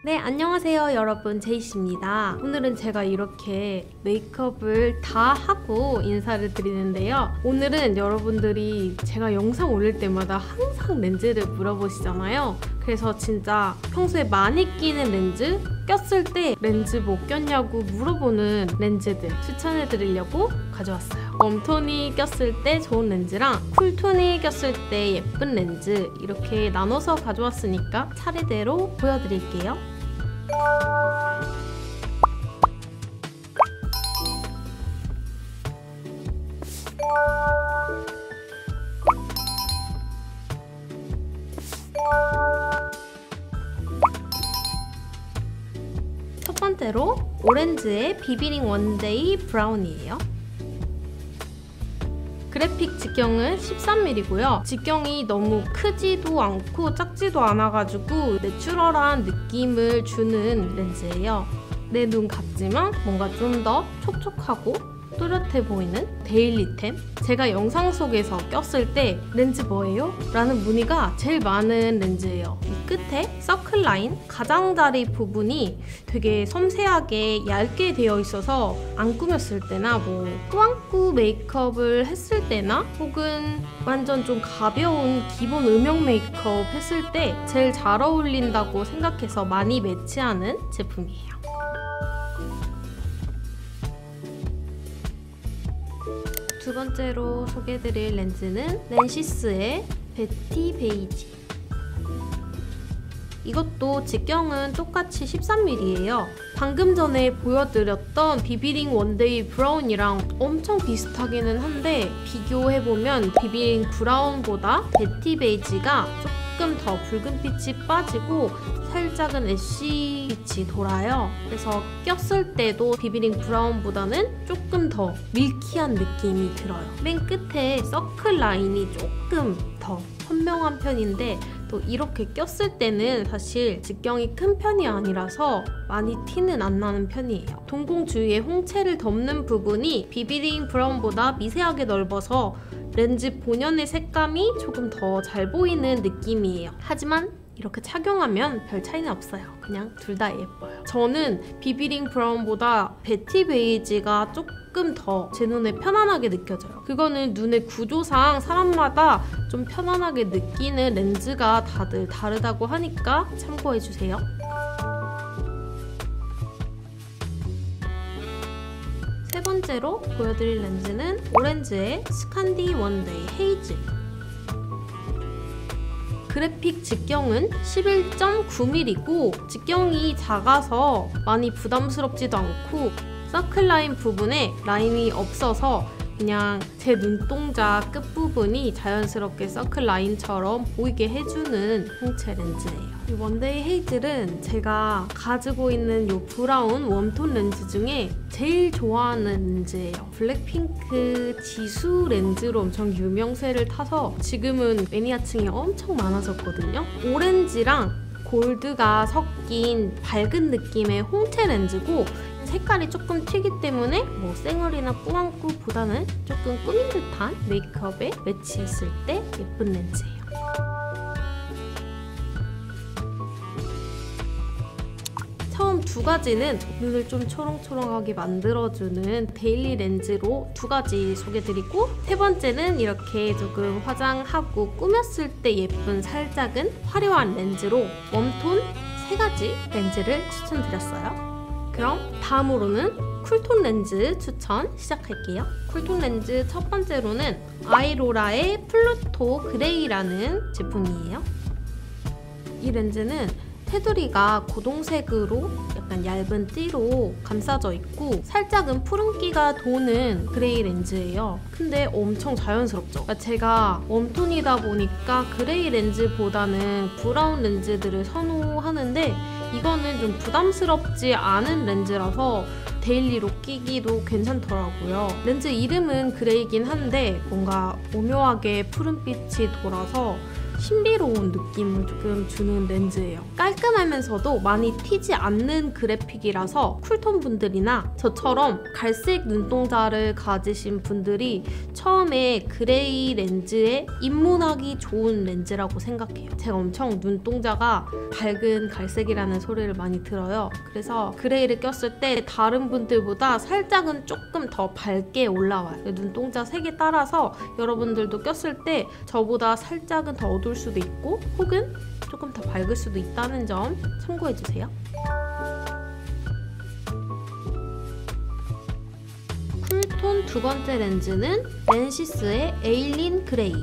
네, 안녕하세요 여러분, 제이씨입니다. 오늘은 제가 이렇게 메이크업을 다 하고 인사를 드리는데요. 오늘은 여러분들이 제가 영상 올릴 때마다 항상 렌즈를 물어보시잖아요. 그래서 진짜 평소에 많이 끼는 렌즈, 꼈을 때 렌즈 뭐 꼈냐고 물어보는 렌즈들 추천해드리려고 가져왔어요. 웜톤이 꼈을 때 좋은 렌즈랑 쿨톤이 꼈을 때 예쁜 렌즈 이렇게 나눠서 가져왔으니까 차례대로 보여드릴게요. 첫 번째로 오렌지의 비비링 원데이 브라운이에요. 그래픽 직경은 13mm고요. 직경이 너무 크지도 않고 작지도 않아가지고 내추럴한 느낌을 주는 렌즈예요. 내 눈 같지만 뭔가 좀 더 촉촉하고 또렷해 보이는 데일리템? 제가 영상 속에서 꼈을 때 렌즈 뭐예요? 라는 문의가 제일 많은 렌즈예요. 이 끝에 서클 라인, 가장자리 부분이 되게 섬세하게 얇게 되어 있어서 안 꾸몄을 때나 뭐 꾸안꾸 메이크업을 했을 때나 혹은 완전 좀 가벼운 기본 음영 메이크업 했을 때 제일 잘 어울린다고 생각해서 많이 매치하는 제품이에요. 두 번째로 소개해드릴 렌즈는 렌시스의 베티 베이지. 이것도 직경은 똑같이 13mm예요. 방금 전에 보여드렸던 비비링 원데이 브라운이랑 엄청 비슷하기는 한데 비교해보면 비비링 브라운보다 베티 베이지가 조금 더 붉은빛이 빠지고 살짝은 애쉬빛이 돌아요. 그래서 꼈을 때도 비비링 브라운보다는 조금 더 밀키한 느낌이 들어요. 맨 끝에 서클 라인이 조금 더 선명한 편인데 또 이렇게 꼈을 때는 사실 직경이 큰 편이 아니라서 많이 티는 안 나는 편이에요. 동공 주위에 홍채를 덮는 부분이 비비링 브라운보다 미세하게 넓어서 렌즈 본연의 색감이 조금 더 잘 보이는 느낌이에요. 하지만 이렇게 착용하면 별 차이는 없어요. 그냥 둘 다 예뻐요. 저는 비비링 브라운보다 베티 베이지가 조금 더 제 눈에 편안하게 느껴져요. 그거는 눈의 구조상 사람마다 좀 편안하게 느끼는 렌즈가 다들 다르다고 하니까 참고해주세요. 세 번째로 보여드릴 렌즈는 오렌지의 스칸디 원데이 헤이즐. 그래픽 직경은 11.9mm고 직경이 작아서 많이 부담스럽지도 않고 서클라인 부분에 라인이 없어서 그냥 제 눈동자 끝부분이 자연스럽게 서클라인처럼 보이게 해주는 홍채 렌즈예요. 이 원데이 헤이즐은 제가 가지고 있는 이 브라운 웜톤 렌즈 중에 제일 좋아하는 렌즈예요. 블랙핑크 지수 렌즈로 엄청 유명세를 타서 지금은 매니아층이 엄청 많아졌거든요. 오렌지랑 골드가 섞인 밝은 느낌의 홍채 렌즈고 색깔이 조금 튀기 때문에 뭐 쌩얼이나 꾸안꾸보다는 조금 꾸민 듯한 메이크업에 매치했을 때 예쁜 렌즈예요. 처음 두 가지는 눈을 좀 초롱초롱하게 만들어주는 데일리 렌즈로 두 가지 소개드리고 세 번째는 이렇게 조금 화장하고 꾸몄을 때 예쁜 살짝은 화려한 렌즈로 웜톤 세 가지 렌즈를 추천드렸어요. 그럼 다음으로는 쿨톤 렌즈 추천 시작할게요. 쿨톤 렌즈 첫 번째로는 아이로라의 플루토 그레이라는 제품이에요. 이 렌즈는 테두리가 고동색으로 약간 얇은 띠로 감싸져 있고 살짝은 푸른기가 도는 그레이 렌즈예요. 근데 엄청 자연스럽죠? 그러니까 제가 웜톤이다 보니까 그레이 렌즈보다는 브라운 렌즈들을 선호하는데 이거는 좀 부담스럽지 않은 렌즈라서 데일리로 끼기도 괜찮더라고요. 렌즈 이름은 그레이긴 한데 뭔가 오묘하게 푸른빛이 돌아서 신비로운 느낌을 조금 주는 렌즈예요. 깔끔하면서도 많이 튀지 않는 그래픽이라서 쿨톤 분들이나 저처럼 갈색 눈동자를 가지신 분들이 처음에 그레이 렌즈에 입문하기 좋은 렌즈라고 생각해요. 제가 엄청 눈동자가 밝은 갈색이라는 소리를 많이 들어요. 그래서 그레이를 꼈을 때 다른 분들보다 살짝은 조금 더 밝게 올라와요. 눈동자 색에 따라서 여러분들도 꼈을 때 저보다 살짝은 더 어두울 수도 있고 혹은 조금 더 밝을 수도 있다는 점 참고해주세요. 쿨톤 두 번째 렌즈는 렌시스의 에일린 그레이.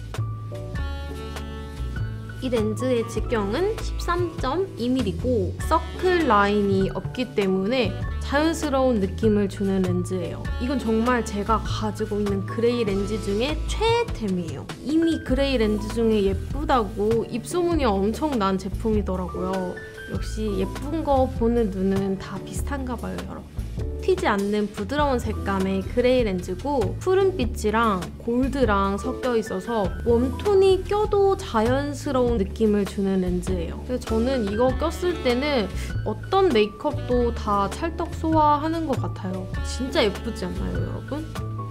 이 렌즈의 직경은 13.2mm고 서클 라인이 없기 때문에 자연스러운 느낌을 주는 렌즈예요. 이건 정말 제가 가지고 있는 그레이 렌즈 중에 최애템이에요. 이미 그레이 렌즈 중에 예쁘다고 입소문이 엄청 난 제품이더라고요. 역시 예쁜 거 보는 눈은 다 비슷한가 봐요, 여러분. 튀지 않는 부드러운 색감의 그레이 렌즈고 푸른빛이랑 골드랑 섞여 있어서 웜톤이 껴도 자연스러운 느낌을 주는 렌즈예요. 그래서 저는 이거 꼈을 때는 어떤 메이크업도 다 찰떡 소화하는 것 같아요. 진짜 예쁘지 않나요, 여러분?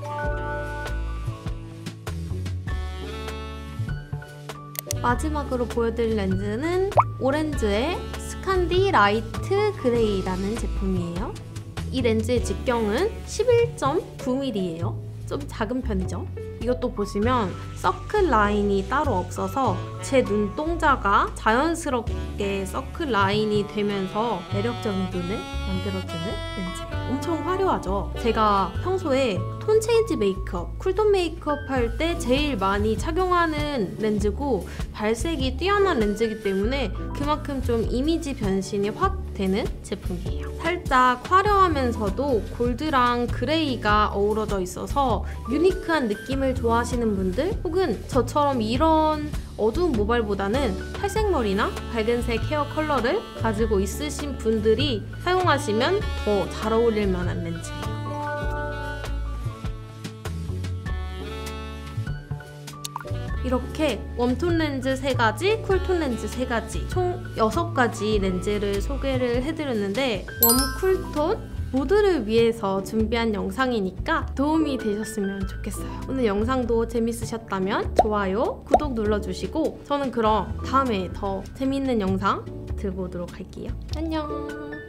마지막으로 보여드릴 렌즈는 오렌즈의 스칸디 라이트 그레이라는 제품이에요. 이 렌즈의 직경은 11.9mm예요. 좀 작은 편이죠? 이것도 보시면 서클 라인이 따로 없어서 제 눈동자가 자연스럽게 서클 라인이 되면서 매력적인 눈을 만들어주는 렌즈. 엄청 화려하죠? 제가 평소에 톤 체인지 메이크업, 쿨톤 메이크업 할 때 제일 많이 착용하는 렌즈고 발색이 뛰어난 렌즈이기 때문에 그만큼 좀 이미지 변신이 확 되는 제품이에요. 살짝 화려하면서도 골드랑 그레이가 어우러져 있어서 유니크한 느낌을 좋아하시는 분들 혹은 저처럼 이런 어두운 모발보다는 탈색머리나 밝은색 헤어 컬러를 가지고 있으신 분들이 사용하시면 더 잘 어울릴 만한 렌즈예요. 이렇게 웜톤 렌즈 3가지, 쿨톤 렌즈 3가지, 총 6가지 렌즈를 소개를 해드렸는데 웜, 쿨톤 모두를 위해서 준비한 영상이니까 도움이 되셨으면 좋겠어요. 오늘 영상도 재밌으셨다면 좋아요, 구독 눌러주시고 저는 그럼 다음에 더 재밌는 영상 들고 오도록 할게요. 안녕!